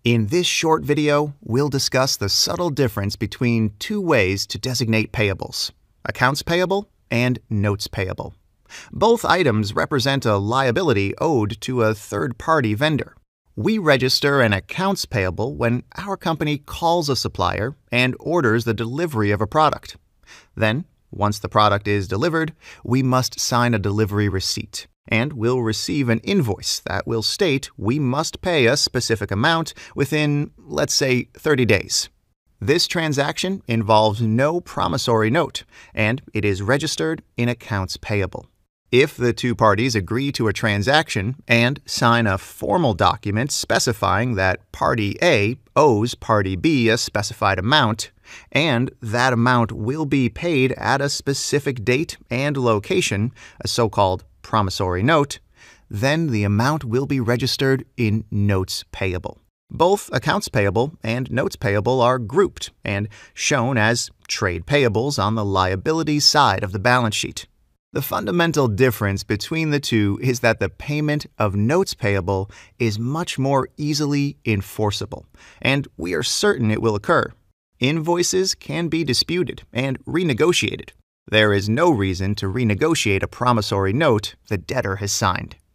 In this short video, we'll discuss the subtle difference between two ways to designate payables: accounts payable and notes payable. Both items represent a liability owed to a third-party vendor. We register an accounts payable when our company calls a supplier and orders the delivery of a product. Then, once the product is delivered, we must sign a delivery receipt, and we'll receive an invoice that will state we must pay a specific amount within, let's say, 30 days. This transaction involves no promissory note, and it is registered in accounts payable. If the two parties agree to a transaction and sign a formal document specifying that Party A owes Party B a specified amount, and that amount will be paid at a specific date and location, a so-called promissory note, then the amount will be registered in notes payable. Both accounts payable and notes payable are grouped and shown as trade payables on the liabilities side of the balance sheet. The fundamental difference between the two is that the payment of notes payable is much more easily enforceable, and we are certain it will occur. Invoices can be disputed and renegotiated. There is no reason to renegotiate a promissory note the debtor has signed.